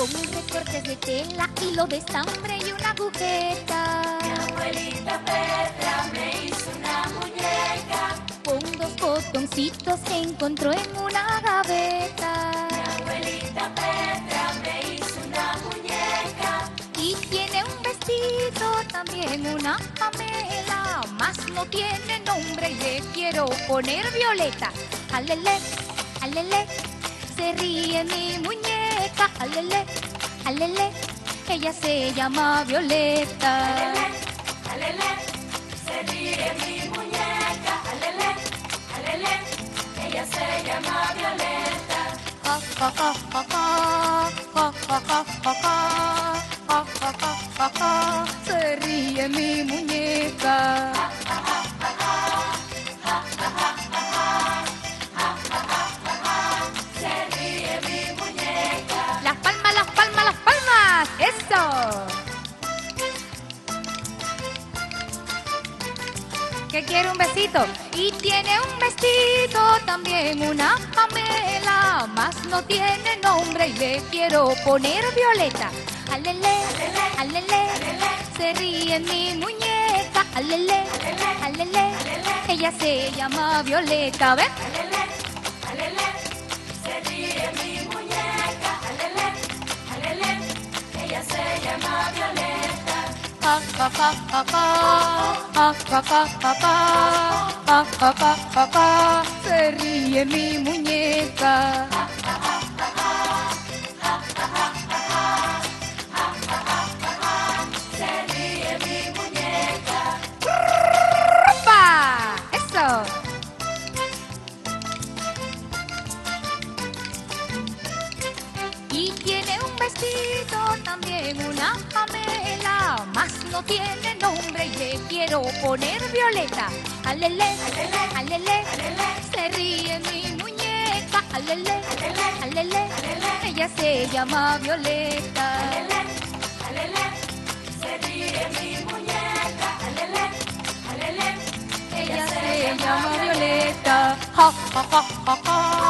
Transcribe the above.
con recortes de tela, hilo de estambre y una agujeta. Mi abuelita Petra me hizo una muñeca Con 2 botoncitos que encontró en una gaveta. Mi abuelita Petra me hizo una muñeca Y tiene un vestido, también una pamela, mas no tiene nombre y le quiero poner Violeta. Alele, alele, se ríe mi muñeca. Alele, alele, ella se llama Violeta. Alele, alele, se ríe mi muñeca Alele, alele, ella se llama Violeta Ja, ja, ja, ja, ja, ja, ja, ja, ja, ja, ja, ja, ja, ja, ja, se ríe mi muñeca. Se ríe mi muñeca Las palmas, las palmas, las palmas. ¡Eso! ¿Qué quiere un besito? Y tiene un vestido, también una pamela, mas no tiene nombre y le quiero poner Violeta. Alele, alele, se ríe mi muñeca. Alele, alele, ella se llama Violeta. ¿Ven? Alele, alele, se ríe mi muñeca Alele, alele, ella se llama Violeta Ja, ja, ja, ja, ja, ja, ja, ja, ja, ja, ja, ja, ja, se ríe mi muñeca. Se ríe mi muñeca ¡Opa! ¡Eso! Y tiene un vestido, también una pamela, mas no tiene nombre y le quiero poner Violeta. Alele, alele, se ríe mi muñeca. Alele, alele, ella se llama Violeta. Alele, alele, se ríe mi muñeca Alele, alele, Ella se llama Violeta. Ja, ja, ja, ja, ja.